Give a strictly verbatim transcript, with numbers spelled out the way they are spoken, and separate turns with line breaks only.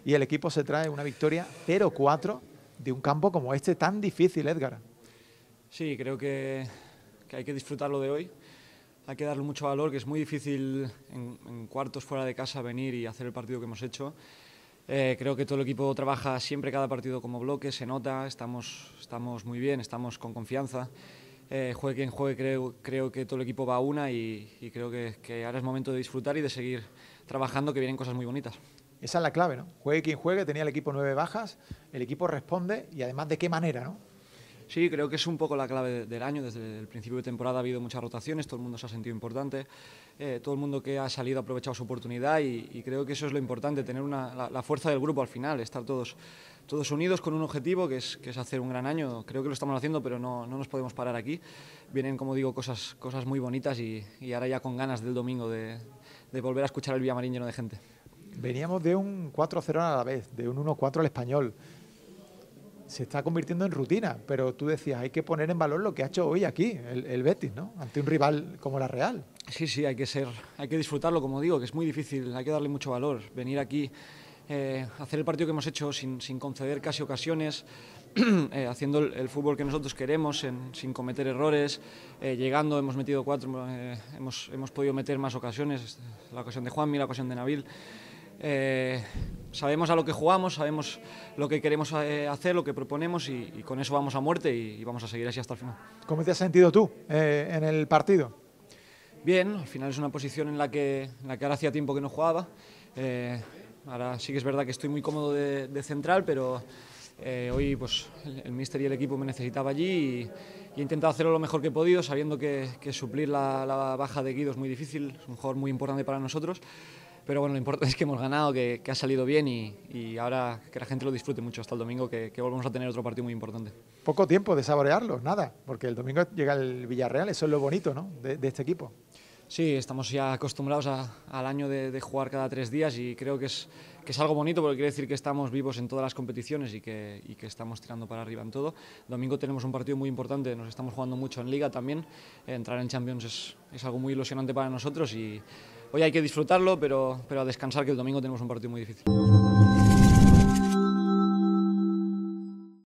y el equipo se trae una victoria cero cuatro de un campo como este tan difícil, Edgar.
Sí, creo que, que hay que disfrutar lo de hoy. Hay que darle mucho valor, que es muy difícil en, en cuartos fuera de casa venir y hacer el partido que hemos hecho. Eh, creo que todo el equipo trabaja siempre cada partido como bloque, se nota, estamos, estamos muy bien, estamos con confianza. Eh, juegue quien juegue, creo, creo que todo el equipo va a una y, y creo que, que ahora es momento de disfrutar y de seguir trabajando, que vienen cosas muy bonitas.
Esa es la clave, ¿no? Juegue quien juegue, tenía el equipo nueve bajas, el equipo responde y además de qué manera, ¿no?
Sí, creo que es un poco la clave del año. Desde el principio de temporada ha habido muchas rotaciones, todo el mundo se ha sentido importante, eh, todo el mundo que ha salido ha aprovechado su oportunidad y, y creo que eso es lo importante, tener una, la, la fuerza del grupo al final, estar todos, todos unidos con un objetivo que es, que es hacer un gran año. Creo que lo estamos haciendo, pero no, no nos podemos parar aquí. Vienen, como digo, cosas, cosas muy bonitas y, y ahora ya con ganas del domingo de, de volver a escuchar el Villamarín lleno de gente.
Veníamos de un cuatro cero a la vez, de un uno cuatro al Español. Se está convirtiendo en rutina, pero tú decías, hay que poner en valor lo que ha hecho hoy aquí, el, el Betis, ¿no? Ante un rival como la Real.
Sí, sí, hay que ser, hay que disfrutarlo, como digo, que es muy difícil, hay que darle mucho valor. Venir aquí, eh, hacer el partido que hemos hecho sin, sin conceder casi ocasiones, eh, haciendo el, el fútbol que nosotros queremos, en, sin cometer errores, eh, llegando, hemos metido cuatro, eh, hemos, hemos podido meter más ocasiones, la ocasión de Juanmi, la ocasión de Nabil. Eh, sabemos a lo que jugamos, sabemos lo que queremos eh, hacer, lo que proponemos y, y con eso vamos a muerte y, y vamos a seguir así hasta el final.
¿Cómo te has sentido tú eh, en el partido?
Bien, al final es una posición en la que, en la que ahora hacía tiempo que no jugaba. Eh, ahora sí que es verdad que estoy muy cómodo de, de central, pero eh, hoy pues, el, el míster y el equipo me necesitaba allí y, y he intentado hacerlo lo mejor que he podido, sabiendo que, que suplir la, la baja de Guido es muy difícil, es un jugador muy importante para nosotros. Pero bueno, lo importante es que hemos ganado, que, que ha salido bien y, y ahora que la gente lo disfrute mucho hasta el domingo, que, que volvemos a tener otro partido muy importante.
Poco tiempo de saborearlo, nada, porque el domingo llega el Villarreal, eso es lo bonito, ¿no?, de, de este equipo.
Sí, estamos ya acostumbrados a, al año de, de jugar cada tres días y creo que es, que es algo bonito porque quiere decir que estamos vivos en todas las competiciones y que, y que estamos tirando para arriba en todo. El domingo tenemos un partido muy importante, nos estamos jugando mucho en Liga también, entrar en Champions es, es algo muy ilusionante para nosotros y hoy hay que disfrutarlo, pero, pero a descansar, que el domingo tenemos un partido muy difícil.